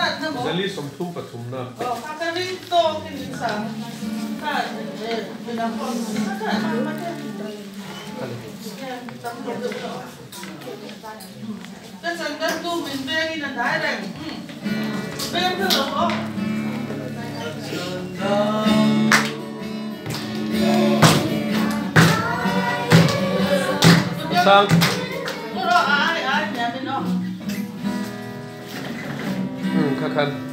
Sally som tum patum na. Kakari to kinisa. Cái chân đất tu mình bê đi là đáy này. Bê em thử được không? Sang. Nó đó ai nhà bên đó. Khăn khăn.